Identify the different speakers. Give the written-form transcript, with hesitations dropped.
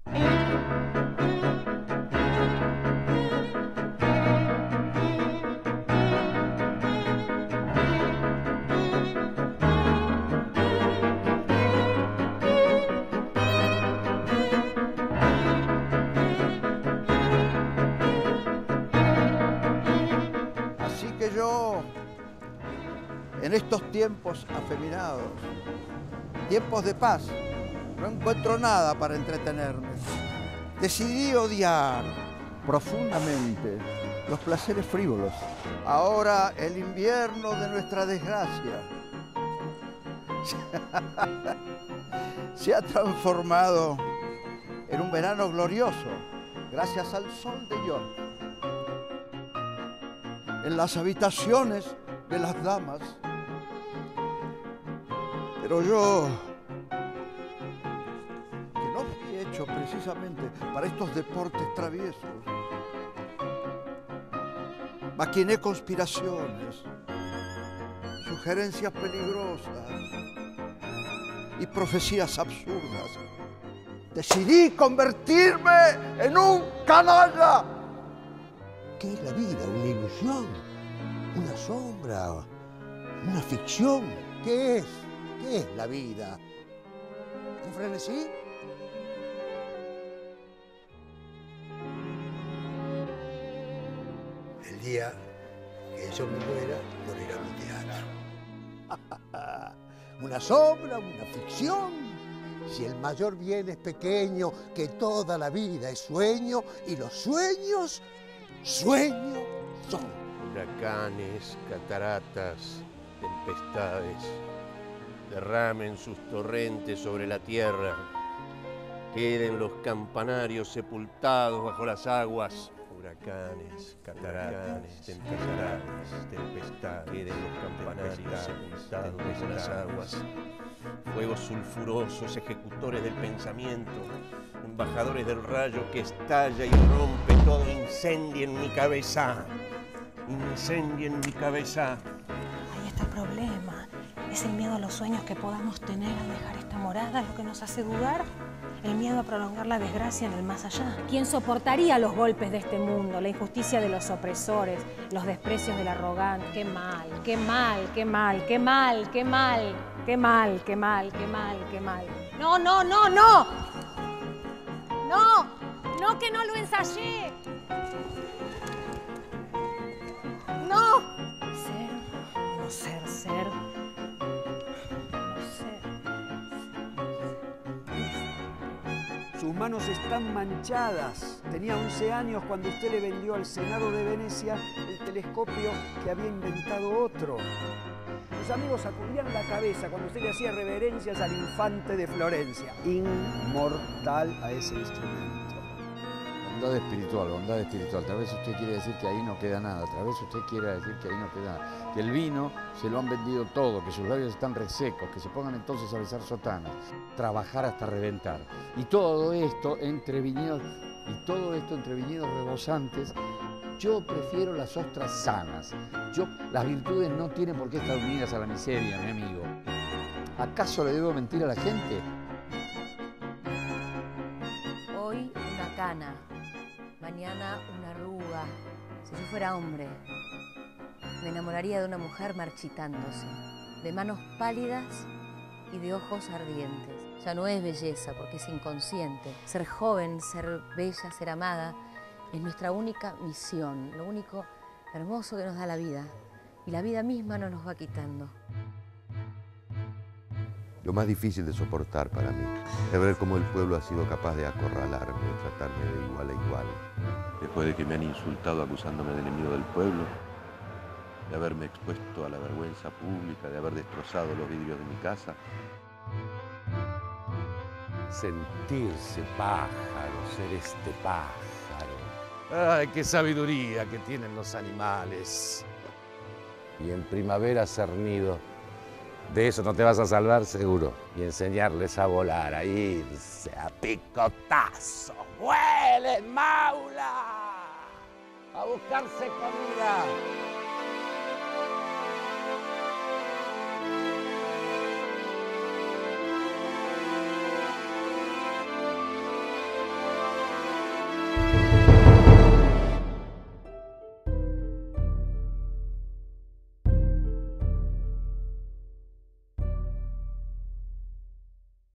Speaker 1: Así que yo, en estos tiempos afeminados, tiempos de paz, no encuentro nada para entretenerme. Decidí odiar profundamente los placeres frívolos. Ahora el invierno de nuestra desgracia se ha transformado en un verano glorioso gracias al sol de York. En las habitaciones de las damas. Pero yo, que no fui hecho precisamente para estos deportes traviesos, maquiné conspiraciones, sugerencias peligrosas y profecías absurdas. Decidí convertirme en un canalla.
Speaker 2: ¿Qué es la vida? ¿Una ilusión? ¿Una sombra? ¿Una ficción? ¿Qué es? ¿Qué es la vida? ¿Un frenesí? El día que yo me muera, morirá mi teatro. ¿Una sombra? ¿Una ficción? Si el mayor bien es pequeño, que toda la vida es sueño, y los sueños, sueños son.
Speaker 3: Huracanes, cataratas, tempestades, derramen sus torrentes sobre la tierra, queden los campanarios sepultados bajo las aguas. Huracanes, cataratas, tempestades, queden los campanarios sepultados bajo las aguas. Fuegos sulfurosos, ejecutores del pensamiento, embajadores del rayo que estalla y rompe todo, incendien mi cabeza, incendien mi cabeza.
Speaker 4: Ahí está el problema. Es el miedo a los sueños que podamos tener al dejar esta morada lo que nos hace dudar. El miedo a prolongar la desgracia en el más allá. ¿Quién soportaría los golpes de este mundo, la injusticia de los opresores, los desprecios del arrogante? ¡Qué mal, qué mal, qué mal, qué mal, qué mal, qué mal, qué mal, qué mal, qué mal! ¡No, no, no, no! ¡No! ¡No, que no lo ensayé! ¡No! Ser, no ser, ser.
Speaker 5: Sus manos están manchadas. Tenía 11 años cuando usted le vendió al Senado de Venecia el telescopio que había inventado otro. Sus amigos sacudían la cabeza cuando usted le hacía reverencias al infante de Florencia. Inmortal a ese instrumento.
Speaker 6: Bondad espiritual. Tal vez usted quiere decir que ahí no queda nada. Tal vez usted quiera decir que ahí no queda nada. Que el vino se lo han vendido todo, que sus labios están resecos, que se pongan entonces a besar sotanas. Trabajar hasta reventar. Y todo esto entre viñedos rebosantes. Yo prefiero las ostras sanas. Las virtudes no tienen por qué estar unidas a la miseria, mi amigo. ¿Acaso le debo mentir a la gente?
Speaker 7: Hoy una cana, mañana una arruga. Si yo fuera hombre, me enamoraría de una mujer marchitándose, de manos pálidas y de ojos ardientes. Ya no es belleza porque es inconsciente. Ser joven, ser bella, ser amada es nuestra única misión, lo único hermoso que nos da la vida. Y la vida misma no nos va quitando.
Speaker 8: Lo más difícil de soportar para mí es ver cómo el pueblo ha sido capaz de acorralarme, de tratarme de igual a igual. Después de que me han insultado acusándome de enemigo del pueblo, de haberme expuesto a la vergüenza pública, de haber destrozado los vidrios de mi casa.
Speaker 6: Sentirse pájaro, ser este pájaro. ¡Ay, qué sabiduría que tienen los animales! Y en primavera ser nido. De eso no te vas a salvar seguro. Y enseñarles a volar, a irse a picotazo. ¡Vuelen, maula! A buscarse comida.